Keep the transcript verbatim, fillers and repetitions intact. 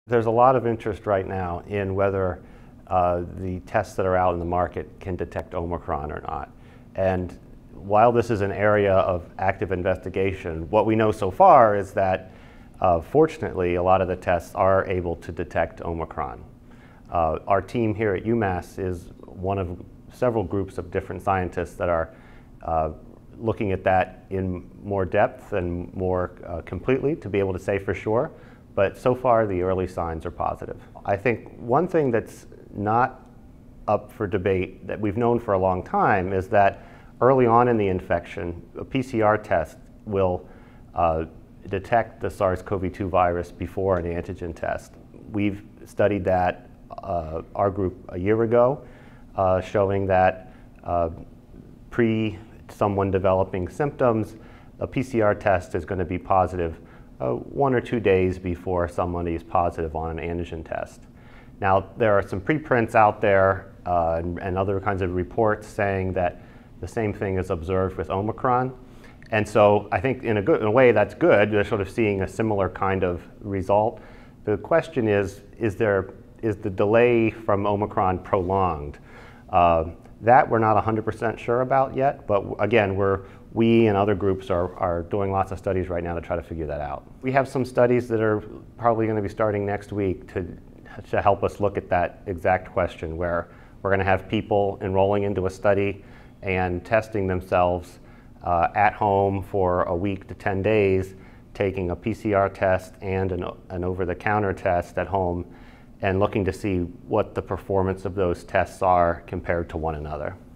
There's a lot of interest right now in whether uh, the tests that are out in the market can detect Omicron or not. And while this is an area of active investigation, what we know so far is that uh, fortunately a lot of the tests are able to detect Omicron. Uh, our team here at UMass is one of several groups of different scientists that are uh, looking at that in more depth and more uh, completely to be able to say for sure. But so far, the early signs are positive. I think one thing that's not up for debate that we've known for a long time is that early on in the infection, a P C R test will uh, detect the SARS CoV two virus before an antigen test. We've studied that, uh, our group, a year ago, uh, showing that uh, pre someone developing symptoms, a P C R test is going to be positive Uh, one or two days before somebody is positive on an antigen test. Now, there are some preprints out there uh, and, and other kinds of reports saying that the same thing is observed with Omicron. And so I think in a, good, in a way that's good. They're sort of seeing a similar kind of result. The question is, is, there, is the delay from Omicron prolonged? Uh, that we're not one hundred percent sure about yet, but again, we're We and other groups are, are doing lots of studies right now to try to figure that out. We have some studies that are probably going to be starting next week to, to help us look at that exact question, where we're going to have people enrolling into a study and testing themselves uh, at home for a week to ten days, taking a P C R test and an, an over-the-counter test at home, and looking to see what the performance of those tests are compared to one another.